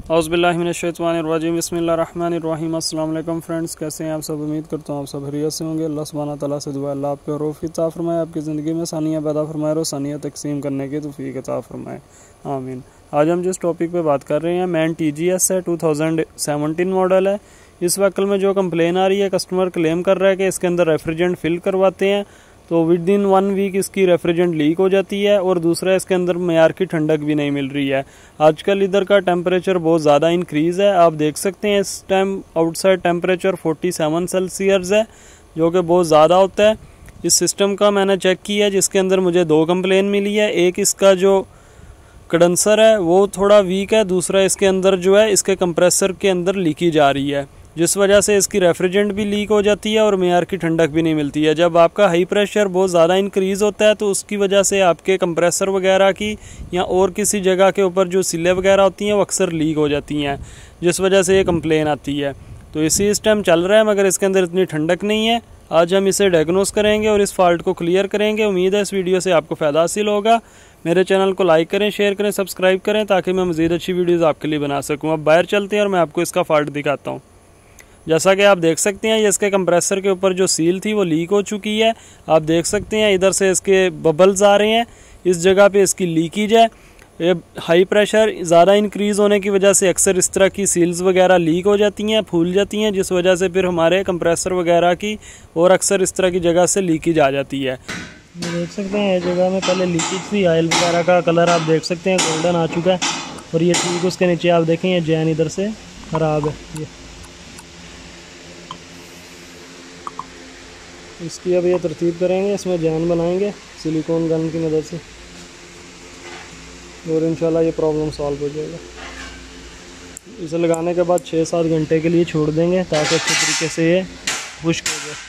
औज़ुबिल्लाहिमिनश्शैतानिर्रजीम बिस्मिल्लाहिर्रहमानिर्रहीम। अस्सलाम वालेकुम फ्रेंड्स, कैसे हैं आप सब। उम्मीद करता हूँ आप सब खैरियत से होंगे। अल्लाह सुब्हानहू तआला से दुआ अल्लाह आपके रौफ़ अता फ़रमाए, आपकी ज़िंदगी में सानिया पैदा फ़रमाए और सानिया तकसीम करने की तौफ़ीक अता फ़रमाए, आमीन। आज हम जिस टॉपिक पे बात कर रहे हैं मैन TGS है, 2017 मॉडल है। इस व्हीकल में जो कंप्लेन आ रही है, कस्टमर क्लेम कर रहा है कि इसके अंदर रेफ्रिजरेंट फिल करवाते हैं तो विद इन 1 वीक इसकी रेफ्रिजरेंट लीक हो जाती है, और दूसरा इसके अंदर मयार की ठंडक भी नहीं मिल रही है। आजकल इधर का टेम्परेचर बहुत ज़्यादा इंक्रीज़ है, आप देख सकते हैं इस टाइम आउटसाइड टेम्परेचर 47 सेल्सियस है, जो कि बहुत ज़्यादा होता है। इस सिस्टम का मैंने चेक किया जिसके अंदर मुझे 2 कंप्लेन मिली है। एक इसका जो कंडेंसर है वो थोड़ा वीक है, दूसरा इसके अंदर जो है इसके कंप्रेसर के अंदर लीकेज आ रही है, जिस वजह से इसकी रेफ्रिजरेंट भी लीक हो जाती है और मयार की ठंडक भी नहीं मिलती है। जब आपका हाई प्रेशर बहुत ज़्यादा इंक्रीज़ होता है तो उसकी वजह से आपके कंप्रेसर वगैरह की या और किसी जगह के ऊपर जो सिले वगैरह होती हैं वो अक्सर लीक हो जाती हैं, जिस वजह से ये कंप्लेन आती है। तो इस टाइम चल रहा है मगर इसके अंदर इतनी ठंडक नहीं है। आज हम इसे डायग्नोस करेंगे और इस फॉल्ट को क्लियर करेंगे। उम्मीद है इस वीडियो से आपको फ़ायदा हासिल होगा। मेरे चैनल को लाइक करें, शेयर करें, सब्सक्राइब करें ताकि मैं मज़ीद अच्छी वीडियोज़ आपके लिए बना सकूँ। अब बाहर चलते हैं और मैं आपको इसका फॉल्ट दिखाता हूँ। जैसा कि आप देख सकते हैं ये इसके कंप्रेसर के ऊपर जो सील थी वो लीक हो चुकी है। आप देख सकते हैं इधर से इसके बबल्स आ रहे हैं, इस जगह पे इसकी लीकेज है। ये हाई प्रेशर ज़्यादा इंक्रीज़ होने की वजह से अक्सर इस तरह की सील्स वगैरह लीक हो जाती हैं, फूल जाती हैं, जिस वजह से फिर हमारे कंप्रेसर वगैरह की और अक्सर इस तरह की जगह से लीकेज आ जाती है। ये देख सकते हैं इस जगह में पहले लीकेज थी, ऑयल वगैरह का कलर आप देख सकते हैं गोल्डन आ चुका है, और ये ठीक उसके नीचे आप देखें ये जैन इधर से ख़राब है। ये इसकी अब ये तरतीब करेंगे, इसमें जैन बनाएंगे सिलिकॉन गन की मदद से, और इंशाल्लाह ये प्रॉब्लम सॉल्व हो जाएगा। इसे लगाने के बाद 6-7 घंटे के लिए छोड़ देंगे ताकि अच्छे तरीके से ये खुश्क हो जाए।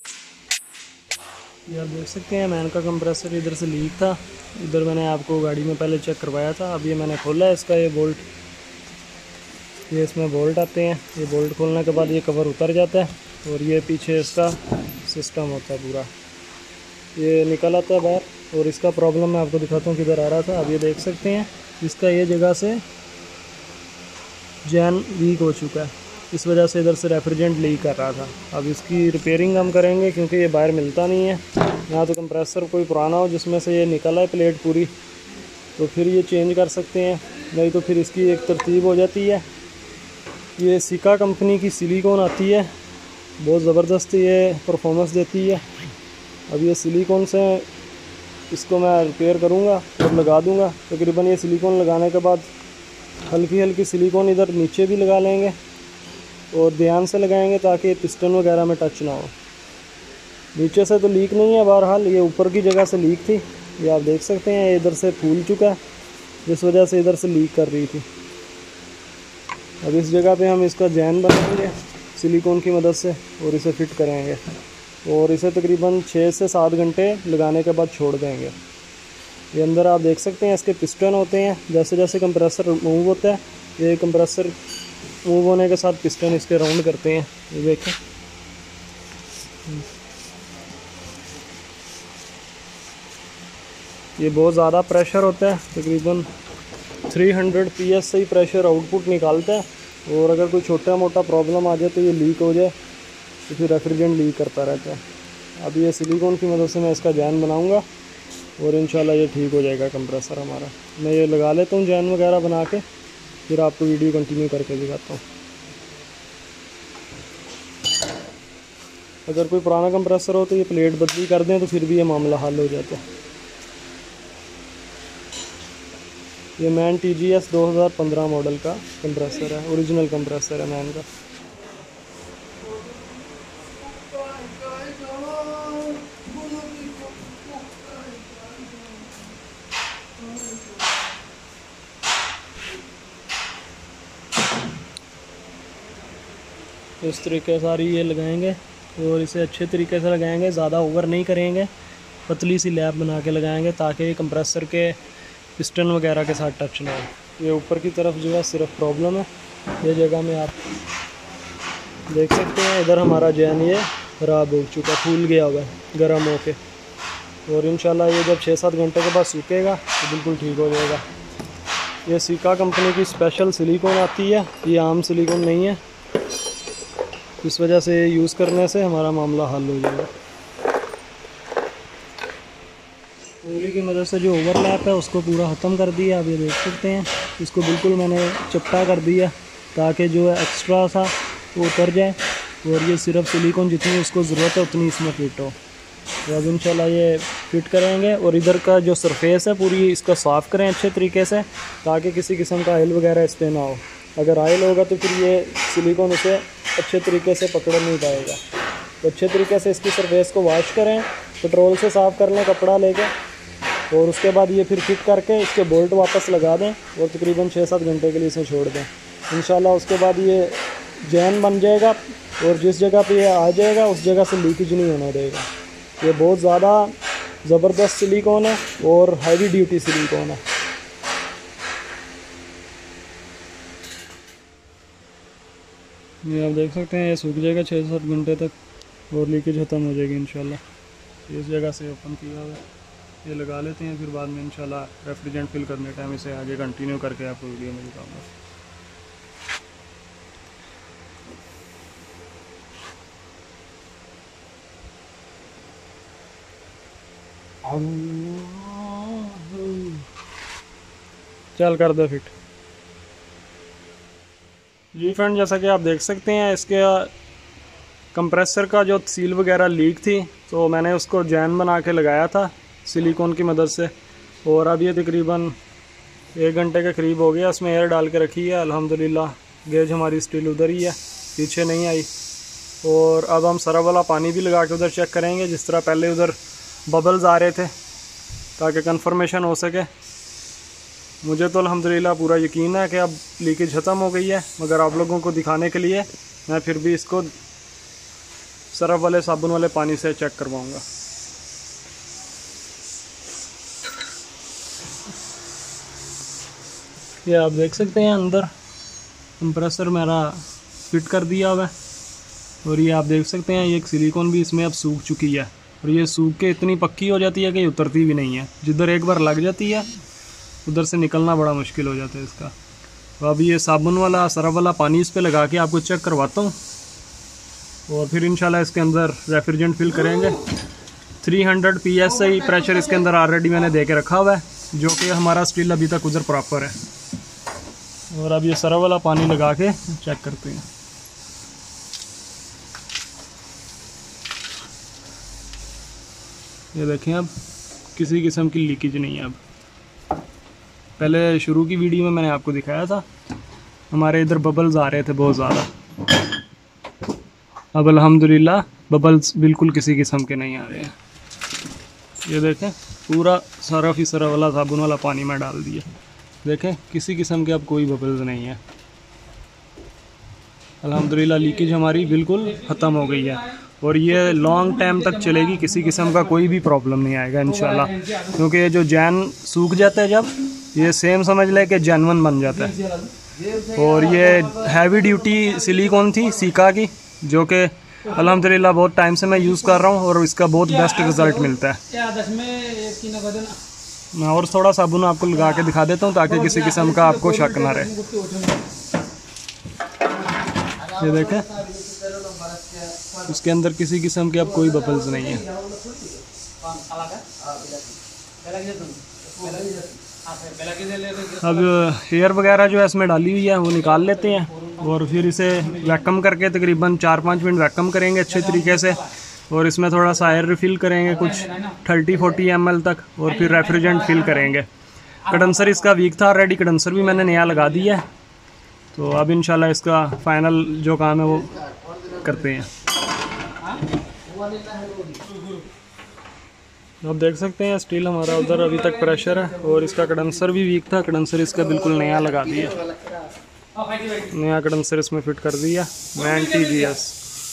ये आप देख सकते हैं मैन का कंप्रेसर इधर से लीक था, इधर मैंने आपको गाड़ी में पहले चेक करवाया था। अब ये मैंने खोला है इसका, ये बोल्ट, ये इसमें बोल्ट आते हैं। ये बोल्ट खोलने के बाद ये कवर उतर जाता है और ये पीछे इसका सिस्टम होता है पूरा, ये निकल आता है बाहर। और इसका प्रॉब्लम मैं आपको दिखाता हूँ किधर आ रहा था। अब ये देख सकते हैं इसका ये जगह से जैन वीक हो चुका है, इस वजह से इधर से रेफ्रिजरेंट लीक कर रहा था। अब इसकी रिपेयरिंग हम करेंगे क्योंकि ये बाहर मिलता नहीं है। यहाँ तो कंप्रेसर कोई पुराना हो जिसमें से ये निकला है प्लेट पूरी, तो फिर ये चेंज कर सकते हैं, नहीं तो फिर इसकी एक तरतीब हो जाती है। ये सिका कंपनी की सिलिकॉन आती है, बहुत ज़बरदस्त ये परफॉर्मेंस देती है। अब ये सिलिकॉन से इसको मैं रिपेयर करूँगा और लगा दूँगा। तकरीबन ये सिलिकॉन लगाने के बाद हल्की हल्की सिलिकॉन इधर नीचे भी लगा लेंगे और ध्यान से लगाएंगे ताकि पिस्टन वगैरह में टच ना हो। नीचे से तो लीक नहीं है, बहरहाल ये ऊपर की जगह से लीक थी। ये आप देख सकते हैं ये इधर से फूल चुका है, जिस वजह से इधर से लीक कर रही थी। अब इस जगह पे हम इसका जैन बनाएंगे सिलिकॉन की मदद से और इसे फिट करेंगे, और इसे तकरीबन 6 से 7 घंटे लगाने के बाद छोड़ देंगे। ये अंदर आप देख सकते हैं इसके पिस्टन होते हैं, जैसे जैसे कंप्रेसर मूव होता है ये कंप्रेसर मूव होने के साथ पिस्टन इसके राउंड करते हैं। ये देखें, ये बहुत ज़्यादा प्रेशर होता है, तकरीबन 300 PS से ही प्रेशर आउटपुट निकालता है। और अगर कोई छोटा मोटा प्रॉब्लम आ जाए तो ये लीक हो जाए तो फिर रेफ्रिजरेंट लीक करता रहता है। अब ये सिलिकॉन की मदद से मैं इसका जैन बनाऊंगा और इंशाल्लाह ये ठीक हो जाएगा कंप्रेसर हमारा। मैं ये लगा लेता हूँ जैन वगैरह बना के, फिर आपको वीडियो कंटिन्यू करके दिखाता हूँ। अगर कोई पुराना कंप्रेसर हो तो ये प्लेट बदली कर दें तो फिर भी ये मामला हल हो जाता है। ये मैन TGS 2015 मॉडल का कंप्रेसर है, ओरिजिनल कंप्रेसर है मैन का। इस तरीके सारी ये लगाएंगे और इसे अच्छे तरीके से लगाएंगे, ज़्यादा ओवर नहीं करेंगे, पतली सी लैब बना के लगाएंगे ताकि कंप्रेसर के पिस्टन वगैरह के साथ टच ना हो। ये ऊपर की तरफ जो है सिर्फ प्रॉब्लम है, ये जगह में आप देख सकते हैं इधर हमारा जैन ये ख़राब हो चुका, फूल गया हुआ है गर्म होके, और इंशाल्लाह ये जब 6-7 घंटे के बाद सूखेगा तो बिल्कुल ठीक हो जाएगा। ये सीका कंपनी की स्पेशल सिलिकॉन आती है, ये आम सिलिकॉन नहीं है। इस वजह से यूज़ करने से हमारा मामला हल हो जाएगा। उंगली की मदद से जो ओवरलैप है उसको पूरा ख़त्म कर दिया। आप ये देख सकते हैं, इसको बिल्कुल मैंने चपटा कर दिया ताकि जो है एक्स्ट्रा सा वो उतर जाए, और ये सिर्फ सिलिकॉन जितनी उसको ज़रूरत है उतनी इसमें फिट हो। तो अब इंशाल्लाह ये फिट करेंगे, और इधर का जो सरफेस है पूरी इसका साफ़ करें अच्छे तरीके से, ताकि किसी किस्म का ऑयल वगैरह इस पर ना हो। अगर ऑयल होगा तो फिर ये सिलिकॉन उसे अच्छे तरीके से पकड़ नहीं पाएगा। तो अच्छे तरीके से इसकी सरफेस को वॉश करें, पेट्रोल से साफ़ कर लें कपड़ा लेके, और उसके बाद ये फिर फिट करके इसके बोल्ट वापस लगा दें और तकरीबन 6-7 घंटे के लिए इसे छोड़ दें। इंशाल्लाह उसके बाद ये जैन बन जाएगा, और जिस जगह पे ये आ जाएगा उस जगह से लीकेज नहीं होने देगा। ये बहुत ज़्यादा ज़बरदस्त सिलिकॉन है और हैवी ड्यूटी सिलिकॉन है। ये आप देख सकते हैं, ये सूख जाएगा 6-7 घंटे तक, और लीकेज ख़त्म हो जाएगी इंशाल्लाह। इस जगह से ओपन किया हुआ है, ये लगा लेते हैं, फिर बाद में इंशाल्लाह रेफ्रिजरेंट फिल करने टाइम इसे आगे कंटिन्यू करके आपको वीडियो में दिखाऊंगा। चल कर दो फिट। जी फ्रेंड, जैसा कि आप देख सकते हैं, इसके कंप्रेसर का जो सील वगैरह लीक थी, तो मैंने उसको जैन बना के लगाया था सिलिकॉन की मदद से, और अब ये तकरीबन 1 घंटे के करीब हो गया। उसमें एयर डाल के रखी है अल्हम्दुलिल्लाह। गेज हमारी स्टिल उधर ही है, पीछे नहीं आई। और अब हम सरफ वाला पानी भी लगा के उधर चेक करेंगे, जिस तरह पहले उधर बबल्स आ रहे थे, ताकि कंफर्मेशन हो सके। मुझे तो अल्हम्दुलिल्लाह पूरा यकीन है कि अब लीकेज ख़त्म हो गई है, मगर आप लोगों को दिखाने के लिए मैं फिर भी इसको सरफ वाले साबुन वाले पानी से चेक करवाऊँगा। ये आप देख सकते हैं, अंदर कंप्रेसर मेरा फिट कर दिया हुआ है, और ये आप देख सकते हैं, ये एक सिलिकॉन भी इसमें अब सूख चुकी है, और ये सूख के इतनी पक्की हो जाती है कि उतरती भी नहीं है। जिधर एक बार लग जाती है उधर से निकलना बड़ा मुश्किल हो जाता है इसका। तो अब ये साबुन वाला सरफ वाला पानी इस पे लगा के आपको चेक करवाता हूँ, और फिर इंशाल्लाह इसके अंदर रेफ्रिजरेंट फिल करेंगे। 300 PSI प्रेशर इसके अंदर ऑलरेडी मैंने दे के रखा हुआ है, जो कि हमारा स्टिल अभी तक उधर प्रॉपर है। और अब ये सरफ वाला पानी लगा के चेक करते हैं। ये देखें, अब किसी किस्म की लीकेज नहीं है। अब पहले शुरू की वीडियो में मैंने आपको दिखाया था, हमारे इधर बबल्स आ रहे थे बहुत ज़्यादा। अब अल्हम्दुलिल्लाह बबल्स बिल्कुल किसी किस्म के नहीं आ रहे हैं। ये देखें, पूरा सरफ ही सरफ वाला साबुन वाला पानी में डाल दिया। देखें, किसी किस्म के अब कोई बबल्स नहीं है। अल्हम्दुलिल्लाह लीकेज हमारी बिल्कुल ख़त्म हो गई है, और ये लॉन्ग टाइम तक चलेगी, किसी किस्म का कोई भी प्रॉब्लम नहीं आएगा इंशाल्लाह। क्योंकि ये जो जैन सूख जाता है, जब ये सेम समझ ले कि जेन्युइन बन जाता है। और ये हैवी ड्यूटी सिलिकॉन थी सीका की, जो कि अल्हम्दुलिल्लाह बहुत टाइम से मैं यूज़ कर रहा हूँ, और इसका बहुत बेस्ट रिज़ल्ट मिलता है। मैं और थोड़ा साबुन आपको लगा के दिखा देता हूँ, ताकि किसी किस्म का आपको शक ना रहे। ये देखें, उसके अंदर किसी किस्म के अब कोई बबल्स नहीं है। अब एयर वगैरह जो है इसमें डाली हुई है वो निकाल लेते हैं, और फिर इसे वैक्यूम करके तकरीबन 4-5 मिनट वैक्यूम करेंगे अच्छे तरीके से, और इसमें थोड़ा सा एयर रिफ़िल करेंगे कुछ 30-40 ml तक, और फिर रेफ्रिजरेंट फिल करेंगे। कंडेंसर इसका वीक था ऑलरेडी, कंडेंसर भी मैंने नया लगा दिया है। तो अब इंशाल्लाह इसका फ़ाइनल जो काम है वो करते हैं। आप देख सकते हैं, स्टील हमारा उधर अभी तक प्रेशर है, और इसका कंडेंसर भी वीक था। कंडेंसर इसका बिल्कुल नया लगा दिया, नया कंडेंसर इसमें फिट कर दिया 90GS।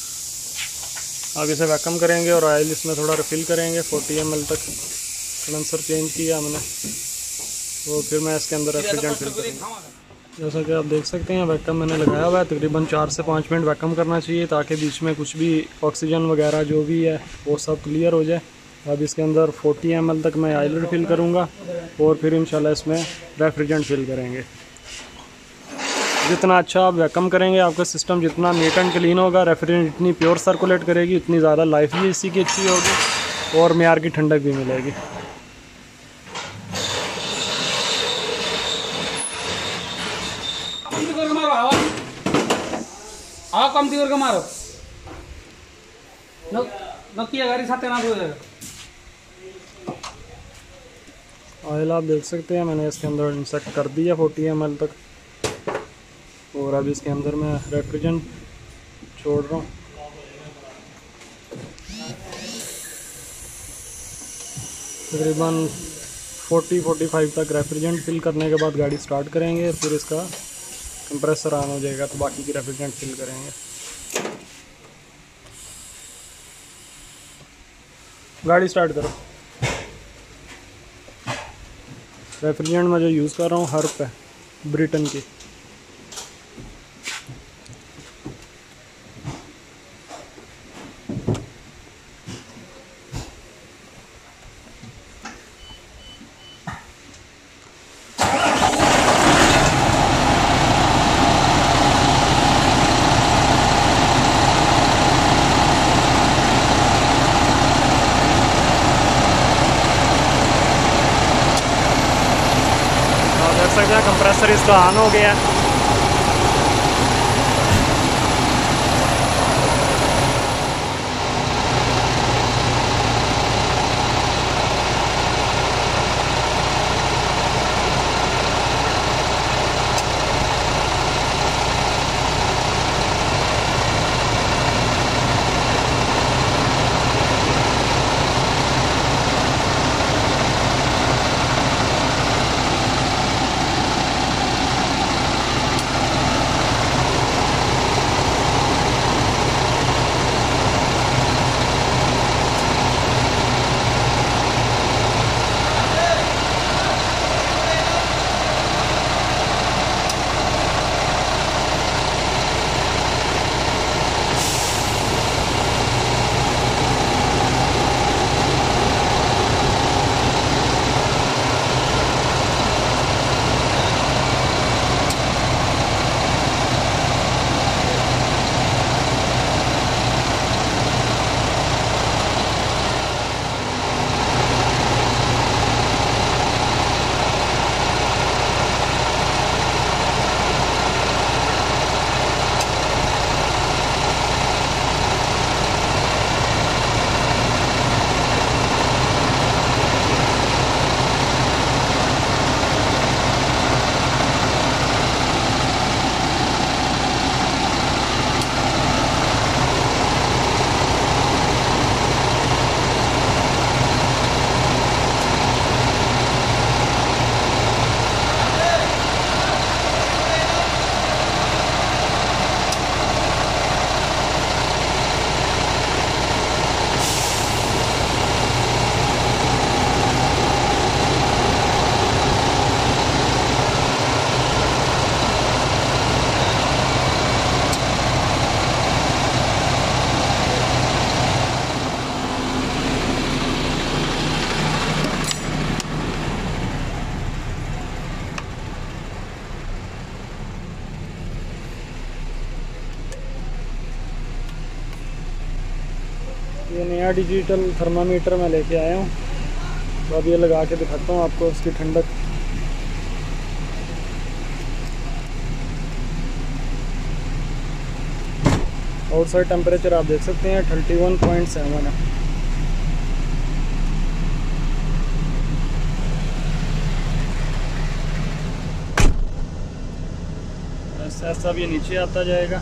अब इसे वैक्यूम करेंगे और ऑयल इसमें थोड़ा रिफ़िल करेंगे 40 ml तक। कंडेंसर चेंज किया हमने, और फिर मैं इसके अंदर रेफ्रिजरेंट फिल करूँगा। जैसा कि आप देख सकते हैं, वैक्यूम मैंने लगाया हुआ है। तकरीबन 4 से 5 मिनट वैक्यूम करना चाहिए, ताकि बीच में कुछ भी ऑक्सीजन वगैरह जो भी है वो सब क्लियर हो जाए। अब इसके अंदर 40 ml तक मैं ऑयल फिल करूँगा और फिर इंशाल्लाह इसमें रेफ्रिजरेंट फिल करेंगे। जितना अच्छा आप वैक्यूम करेंगे, आपका सिस्टम जितना नीट एंड क्लीन होगा, रेफ्रिजरेंट इतनी प्योर सर्कुलेट करेगी, उतनी ज़्यादा लाइफ भी इसी की अच्छी होगी और मेयार की ठंडक भी मिलेगी। कम दिवर का मारो नक्की गाड़ी साथे ना हो। ऑयल आप देख सकते हैं मैंने इसके अंदर इंसेक्ट कर दिया 40 ml तक, और अब इसके अंदर मैं रेफ्रिजरेंट छोड़ रहा हूँ। तकरीबन 40-45 तक रेफ्रिजरेंट फिल करने के बाद गाड़ी स्टार्ट करेंगे, फिर इसका कंप्रेसर ऑन हो जाएगा तो बाकी की रेफ्रिजरेंट फिल करेंगे। गाड़ी स्टार्ट करो। रेफ्रिजरेंट मैं जो यूज़ कर रहा हूँ हर्प है, ब्रिटन की। कंप्रेसर इसका ऑन हो गया। ये नया डिजिटल थर्मामीटर मैं लेके आया हूँ, तो अब ये लगा के दिखाता हूँ आपको उसकी ठंडक। आउटसाइड टेम्परेचर आप देख सकते हैं 31.7 है। ऐसा भी नीचे आता जाएगा,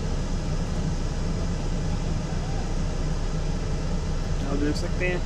आप देख सकते हैं।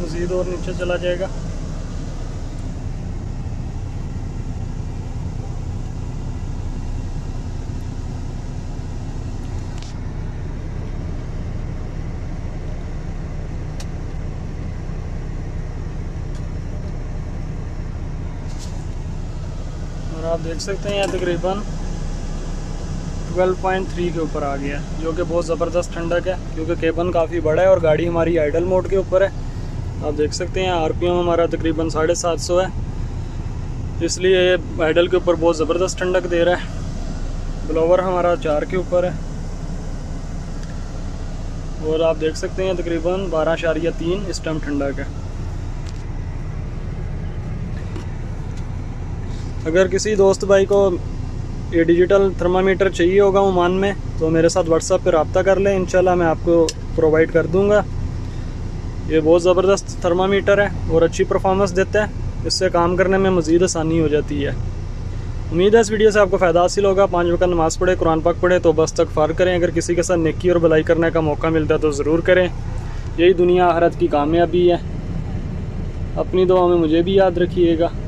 मज़ीद और नीचे चला जाएगा। और आप देख सकते हैं यहाँ तकरीबन 12.3 के ऊपर आ गया, जो कि बहुत ज़बरदस्त ठंडक है, क्योंकि केबन काफ़ी बड़ा है और गाड़ी हमारी आइडल मोड के ऊपर है। आप देख सकते हैं आरपीएम हमारा तकरीबन 750 है, इसलिए ये आइडल के ऊपर बहुत ज़बरदस्त ठंडक दे रहा है। ब्लोवर हमारा 4 के ऊपर है और आप देख सकते हैं तकरीबन 12.3 इस टाइम ठंडक है। अगर किसी दोस्त भाई को ये डिजिटल थर्मामीटर चाहिए होगा ओमान में, तो मेरे साथ व्हाट्सएप पर रब्ता कर लें, इंशाल्लाह मैं आपको प्रोवाइड कर दूंगा। ये बहुत ज़बरदस्त थर्मामीटर है और अच्छी परफॉर्मेंस देता है, इससे काम करने में मज़ीद आसानी हो जाती है। उम्मीद है इस वीडियो से आपको फ़ायदा हासिल होगा। 5 वक्त नमाज़ पढ़े, कुरान पाक पढ़े, तो बस इस्तग़फ़ार करें। अगर किसी के साथ नेकी और भलाई करने का मौका मिलता है तो ज़रूर करें, यही दुनिया आखिरत की कामयाबी है। अपनी दुआ में मुझे भी याद रखिएगा।